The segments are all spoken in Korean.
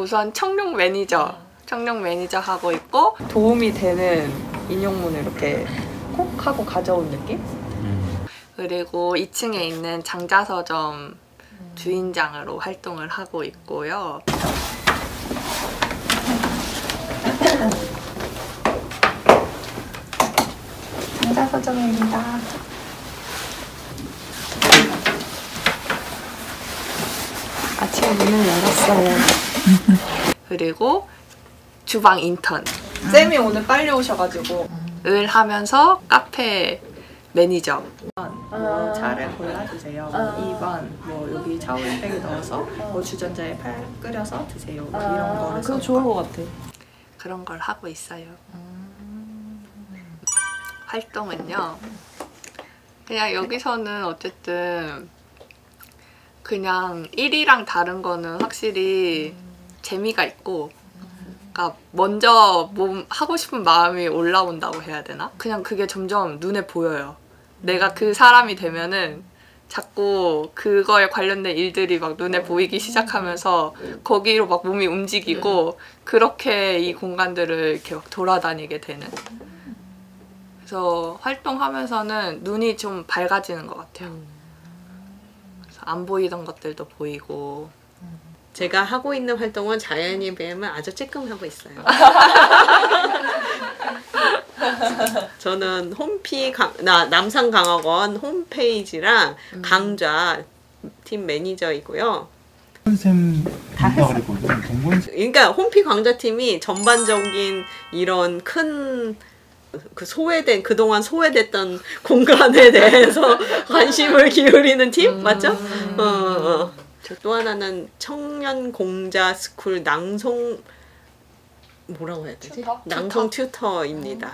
우선 청룡 매니저 하고 있고, 도움이 되는 인용문을 이렇게 콕 하고 가져온 느낌? 그리고 2층에 있는 장자서점 주인장으로 활동을 하고 있고요. 장자서점입니다. 아침에 문을 열었어요. 그리고 주방 인턴. 쌤이 오늘 빨리 오셔가지고 을 하면서 카페 매니저. 뭐 차를 골라주세요. 2번 뭐 여기 샤워백에 넣어서 뭐 주전자에 팔 끓여서 드세요. 뭐 이런 거를 그거 좋은 것 같아. 그런 걸 하고 있어요. 활동은요. 그냥 여기서는 어쨌든 그냥 1위랑 다른 거는 확실히 재미가 있고, 그러니까 먼저 하고 싶은 마음이 올라온다고 해야 되나? 그냥 그게 점점 눈에 보여요. 내가 그 사람이 되면은 자꾸 그거에 관련된 일들이 막 눈에 보이기 시작하면서 거기로 막 몸이 움직이고, 그렇게 이 공간들을 이렇게 막 돌아다니게 되는. 그래서 활동하면서는 눈이 좀 밝아지는 것 같아요. 그래서 안 보이던 것들도 보이고. 제가 하고 있는 활동은 자연에 비하면 아주 쬐끔하고 있어요. 저는 남산강학원 홈페이지랑 강좌 팀 매니저이고요. 쌤 다 그리고 그러니까 홈피 강좌팀이 전반적인 이런 큰 그동안 소외됐던 공간에 대해서 관심을 기울이는 팀 맞죠? 또 하나는 청년 공자 스쿨 낭송 뭐라고 해야 되지? 낭송 튜터입니다.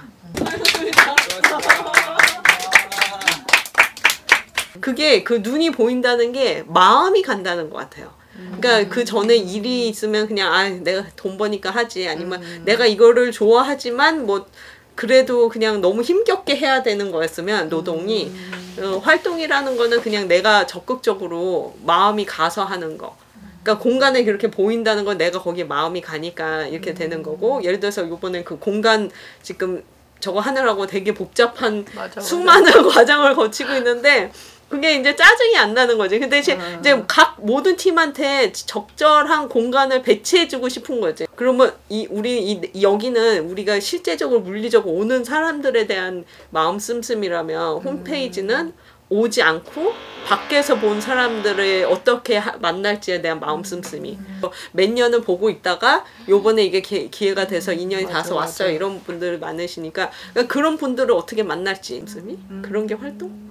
그게 그 눈이 보인다는 게 마음이 간다는 것 같아요. 그러니까 그 전에 일이 있으면 그냥 내가 돈 버니까 하지, 아니면 내가 이거를 좋아하지만 뭐 그래도 그냥 너무 힘겹게 해야 되는 거였으면 노동이 활동이라는 거는 그냥 내가 적극적으로 마음이 가서 하는 거. 그러니까 공간에 그렇게 보인다는 건 내가 거기에 마음이 가니까 이렇게 되는 거고, 예를 들어서 이번에 그 공간 지금 저거 하느라고 되게 복잡한 수많은 과정을 거치고 있는데 그게 이제 짜증이 안 나는 거지. 근데 이제 각 모든 팀한테 적절한 공간을 배치해주고 싶은 거지. 그러면 여기는 우리가 실제적으로 물리적으로 오는 사람들에 대한 마음 씀씀이라면 홈페이지는 오지 않고 밖에서 본 사람들을 어떻게 만날지에 대한 마음 씀씀이 몇 년을 보고 있다가 요번에 이게 기회가 돼서 인연이 닿아서 왔어요. 이런 분들 많으시니까 그러니까 그런 분들을 어떻게 만날지 씀씀이 그런 게 활동?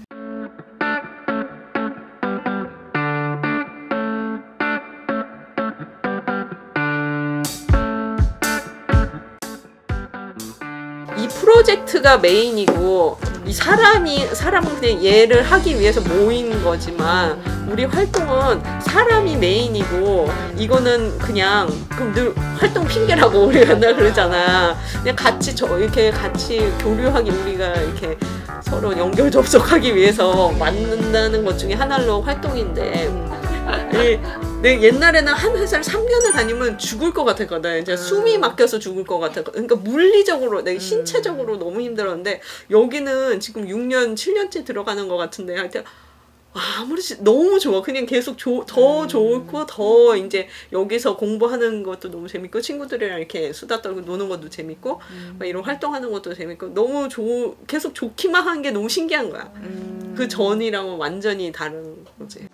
이 프로젝트가 메인이고 이 사람들이 얘를 하기 위해서 모인 거지만 우리 활동은 사람이 메인이고 이거는 그냥 그럼 늘 활동 핑계라고 우리가 맨날 그러잖아. 그냥 이렇게 같이 교류하기 우리가 이렇게 서로 연결 접속하기 위해서 만든다는 것 중에 하나로 활동인데 내 옛날에는 한 회사를 3년을 다니면 죽을 것 같았거든. 이제 숨이 막혀서 죽을 것 같았거든. 그러니까 물리적으로, 내가 신체적으로 너무 힘들었는데 여기는 지금 6년, 7년째 들어가는 것 같은데 하여튼 아무렇지 너무 좋아. 그냥 계속 더 좋고 더 이제 여기서 공부하는 것도 너무 재밌고 친구들이랑 이렇게 수다 떨고 노는 것도 재밌고 막 이런 활동하는 것도 재밌고 너무 계속 좋기만 한 게 너무 신기한 거야. 그 전이랑은 완전히 다른 거지.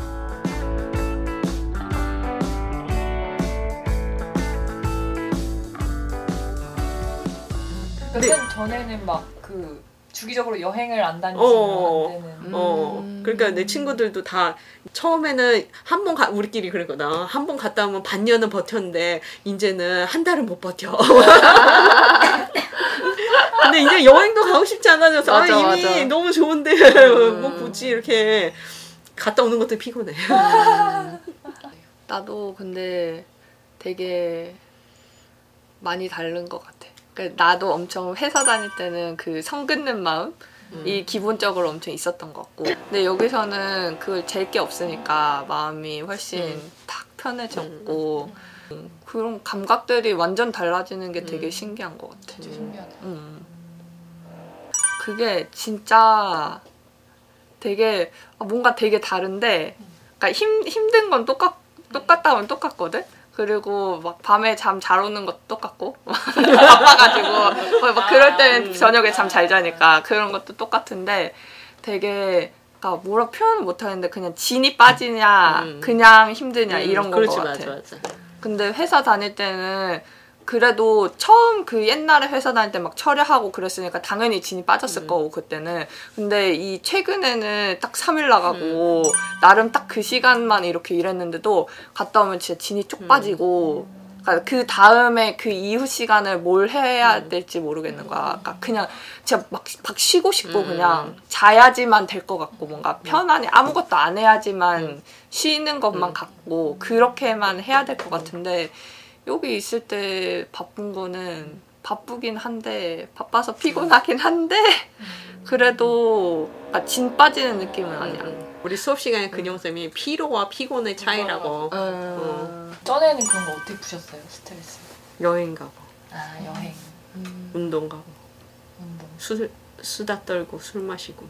근데 전에는 막 주기적으로 여행을 안 다니시면 안 되는. 그러니까 내 친구들도 다 처음에는 우리끼리 그랬거든. 한 번 갔다 오면 반년은 버텼는데 이제는 한 달은 못 버텨. 근데 이제 여행도 가고 싶지 않아져서 이미 너무 좋은데 뭐 굳이 이렇게 갔다 오는 것도 피곤해. 나도 근데 되게 많이 다른 것 같아. 나도 엄청 회사 다닐 때는 그 성 긋는 마음이 기본적으로 엄청 있었던 것 같고, 근데 여기서는 그걸 잴 게 없으니까 마음이 훨씬 탁 편해졌고, 그런 감각들이 완전 달라지는 게 되게 신기한 것 같아. 진짜 신기하다. 그게 진짜 되게 뭔가 되게 다른데, 그러니까 힘든 건 똑같다 하면 똑같거든. 그리고 막 밤에 잠 잘 오는 것도 똑같고 바빠가지고 막 그럴 때는 저녁에 잠 잘 자니까 그런 것도 똑같은데 되게 그러니까 뭐라 표현을 못하는데 그냥 진이 빠지냐 그냥 힘드냐 이런 건 것 같아. 맞아. 근데 회사 다닐 때는 그래도 처음 그 옛날에 회사 다닐 때 막 철야하고 그랬으니까 당연히 진이 빠졌을 거고 그때는. 근데 이 최근에는 딱 3일 나가고 나름 딱 그 시간만 이렇게 일했는데도 갔다 오면 진짜 진이 쪽 빠지고 그러니까 그 다음에 그 이후 시간을 뭘 해야 될지 모르겠는 거야. 그러니까 그냥 진짜 막 쉬고 싶고 그냥 자야지만 될 것 같고 뭔가 편안히 아무것도 안 해야지만 쉬는 것만 같고 그렇게만 해야 될 것 같은데 여기 있을 때 바쁜 거는 바쁘긴 한데 바빠서 피곤하긴 한데 그래도 진 빠지는 느낌은 아니야. 우리 수업 시간에 근용쌤이 피로와 피곤의 차이라고. 전에는 그런 거 어떻게 푸셨어요? 스트레스? 여행 가고 아 여행, 운동 가고 운동. 수다 떨고 술 마시고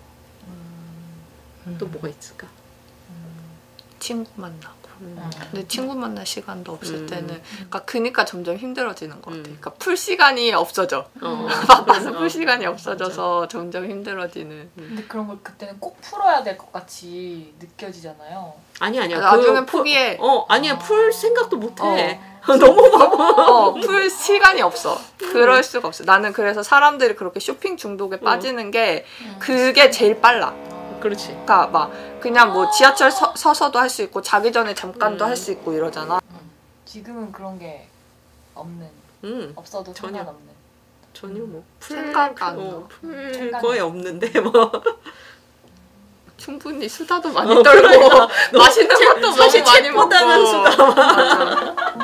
또 뭐가 있을까? 친구 만나고. 근데 친구 만날 시간도 없을 때는 그러니까 점점 힘들어지는 것 같아. 그러니까 풀 시간이 없어져. 바빠서 풀 시간이 없어져서 점점 힘들어지는. 근데 그런 걸 그때는 꼭 풀어야 될 것 같이 느껴지잖아요. 아니야. 나중에 포기해. 아니야 풀 생각도 못해. 너무 바빠. 풀 시간이 없어. 그럴 수가 없어. 나는 그래서 사람들이 그렇게 쇼핑 중독에 빠지는 게 그게 제일 빨라. 그렇지. 그러니까 막 그냥 뭐 지하철 서서도 할 수 있고 자기 전에 잠깐도 할 수 있고 이러잖아. 지금은 그런 게 없는. 없어도 전혀. 상관없는. 전혀 뭐 생각 안 나. 풀 거의 없는데 뭐. 충분히 수다도 많이 떨고 맛있는 것도 사실 너무 많이 먹고. 책보다는 수다.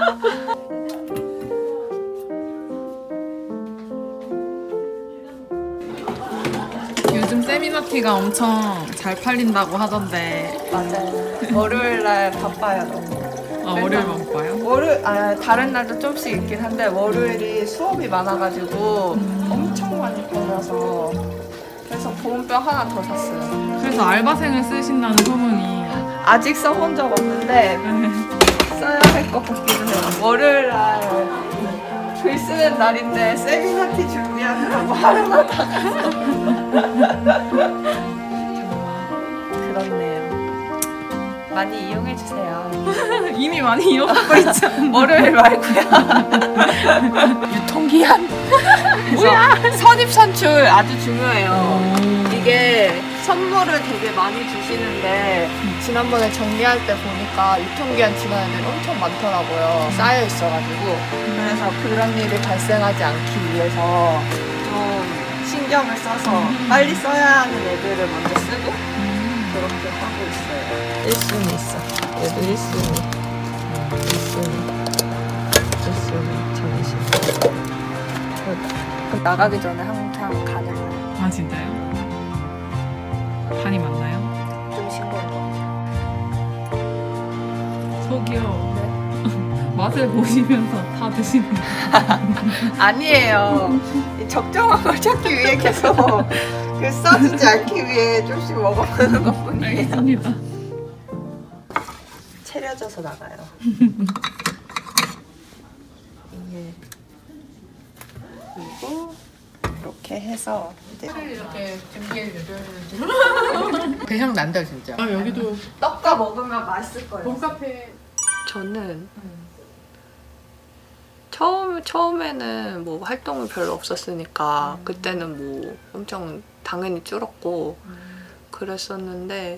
요즘 세미나티가 엄청 잘 팔린다고 하던데. 맞아요. 월요일날 바빠요 너무. 월요일만 봐요? 다른 날도 조금씩 있긴 한데 월요일이 수업이 많아가지고 엄청 많이 팔려서 그래서 보온병 하나 더 샀어요. 그래서 알바생을 쓰신다는 소문이. 아직 써본 적 없는데 써야 할 것 같기도 해요. 월요일날 글 쓰는 날인데 세미나티 준비하느라고 하루만 다 갔어. 그렇네요. 많이 이용해주세요. 이미 많이 이용하고 있죠. 월요일 말고요. 유통기한. 뭐야? 선입선출 아주 중요해요. 이게 선물을 되게 많이 주시는데 지난번에 정리할 때 보니까 유통기한 지난 애들이 엄청 많더라고요. 쌓여 있어가지고. 그래서 그런 일이 발생하지 않기 위해서 좀 신경을 써서 빨리 써야 하는 애들을 먼저 쓰고 그렇게 하고 있어요. 1순위 있어. 얘도 1순위. 1순위. 정신. 나가기 전에 항상 간을 봐요. 아 진짜요? 간이 맞나요? 좀 싱거운 거. 속이요. 맛을 보시면서 다 드시는 거. 아니에요. 이 적정한 걸 찾기 위해 계속 그 써지지 않기 위해 조금씩 먹어보는 것 뿐이에요. 알겠습니다. 체려져서 나가요. 이게 그리고 이렇게 해서 이제 이렇게 준비해주셔야지. 대향 난다 진짜. 아 여기도 떡과 먹으면 맛있을 거예요. 봄카페. 저는 처음에는 뭐 활동이 별로 없었으니까 그때는 뭐 엄청 당연히 줄었고 그랬었는데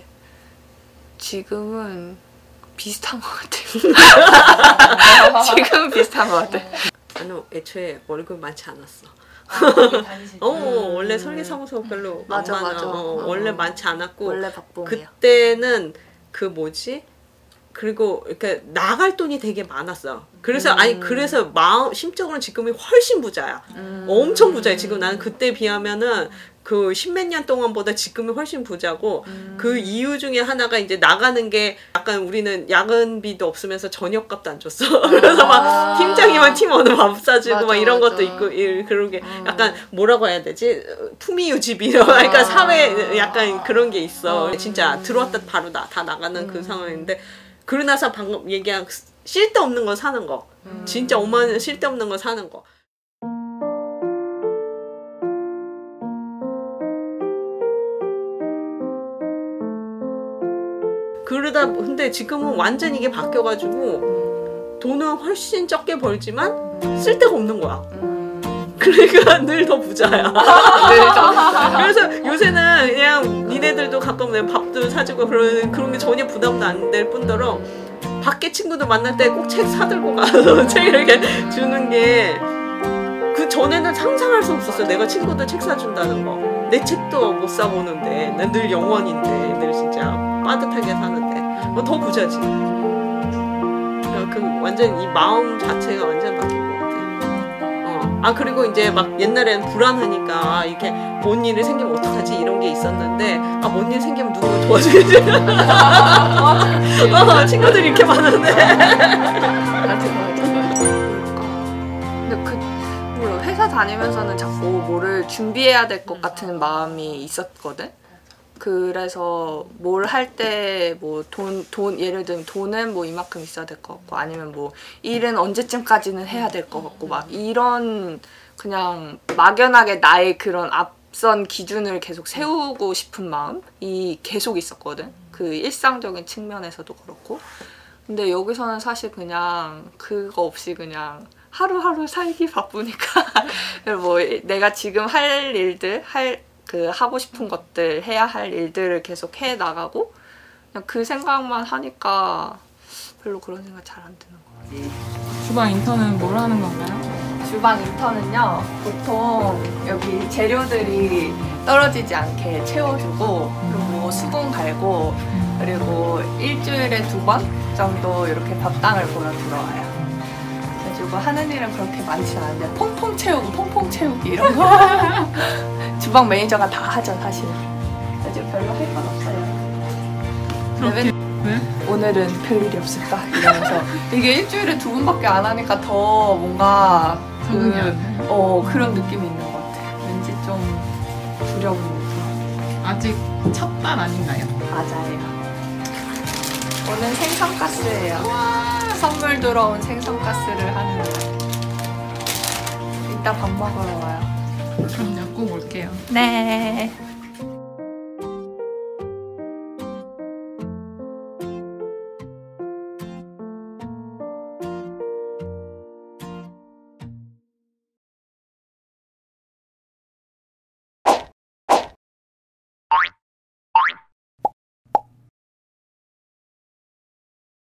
지금은 비슷한 것 같아요. 지금은 비슷한 것 같아. 나는 애초에 월급 많지 않았어. 거기 다니실 때. 원래 설계사무소 별로 맞아, 안 많아. 맞아. 원래 많지 않았고 원래 박봉이야. 그때는 그 뭐지? 그리고 이렇게 나갈 돈이 되게 많았어. 그래서 그래서 심적으로는 지금이 훨씬 부자야. 엄청 부자야. 지금 나는 그때 비하면은 그 십몇 년 동안보다 지금이 훨씬 부자고 그 이유 중에 하나가 이제 나가는 게 약간 우리는 야근비도 없으면서 저녁값도 안 줬어. 그래서 막 팀장이만 팀원을 밥 사주고 맞아, 막 이런 맞아. 것도 있고 그런 게 약간 뭐라고 해야 되지? 투미유지비 그러니까 사회 약간 그런 게 있어. 진짜 들어왔다 바로 다 나가는 그 상황인데 그러고 나서 방금 얘기한 쓸데없는 거 사는 거. 진짜 5만 원 쓸데없는 거 사는 거. 그러다 근데 지금은 완전 이게 바뀌어가지고 돈은 훨씬 적게 벌지만 쓸데가 없는 거야. 그러니까 늘 더 부자야. 그래서 요새는 그냥 니네들도 가끔 내 밥도 사주고 그런 게 전혀 부담도 안 될 뿐더러 밖에 친구들 만날 때 꼭 책 사들고 가서 책 이렇게 주는 게 그 전에는 상상할 수 없었어. 내가 친구들 책 사준다는 거. 내 책도 못 사보는데 난 늘 영원인데 늘 진짜 빠듯하게 사는데 더 부자지. 그 완전 이 마음 자체가 완전 바뀐 것 같아. 아 그리고 이제 막 옛날에는 불안하니까 이렇게 뭔 일이 생기면 어떡하지 이런 게 있었는데 아 뭔 일 생기면 누구 도와주겠지. 친구들이 이렇게 많은데. 근데 물론 회사 다니면서는 자꾸 뭐를 준비해야 될 것 같은 마음이 있었거든. 그래서 뭘 할 때 뭐 돈 예를 들면 돈은 뭐 이만큼 있어야 될 것 같고 아니면 뭐 일은 언제쯤까지는 해야 될 것 같고 막 이런 그냥 막연하게 나의 그런 앞선 기준을 계속 세우고 싶은 마음이 계속 있었거든. 그 일상적인 측면에서도 그렇고. 근데 여기서는 사실 그냥 그거 없이 그냥 하루하루 살기 바쁘니까 뭐 내가 지금 할 일들 하고 싶은 것들 해야 할 일들을 계속 해 나가고 그냥 그 생각만 하니까 별로 그런 생각 잘 안 드는 것 같아요. 주방 인턴은 뭘 하는 건가요? 주방 인턴은요 보통 여기 재료들이 떨어지지 않게 채워주고 그리고 수분 갈고 그리고 일주일에 2번 정도 이렇게 밥당을 보러 들어와요. 그래가지고 하는 일은 그렇게 많지 않은데 퐁퐁 채우기 이런 거 주방 매니저가 다 하죠 사실. 그래서 별로 할 건 없어요. 그렇게 왜? 오늘은 별일이 없을까 이러면서 이게 일주일에 2번밖에 안 하니까 더 뭔가 적응이 안 돼. 그런 느낌이 있는 것 같아. 왠지 좀 두려운 느낌. 아직 첫 달 아닌가요? 맞아요. 오늘 생선가스예요. 선물 들어온 생선가스를 하는 날. 이따 밥 먹으러 와요. 그럼요, 꼭 올게요. 네.